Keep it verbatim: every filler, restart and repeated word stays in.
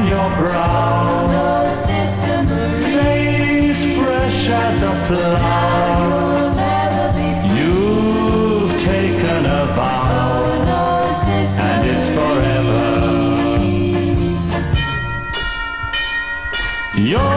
on your brow, no Sister Marie, face fresh as a flower. you'll never be free. You've taken a vow, Oh, no Sister and it's Marie. forever. You're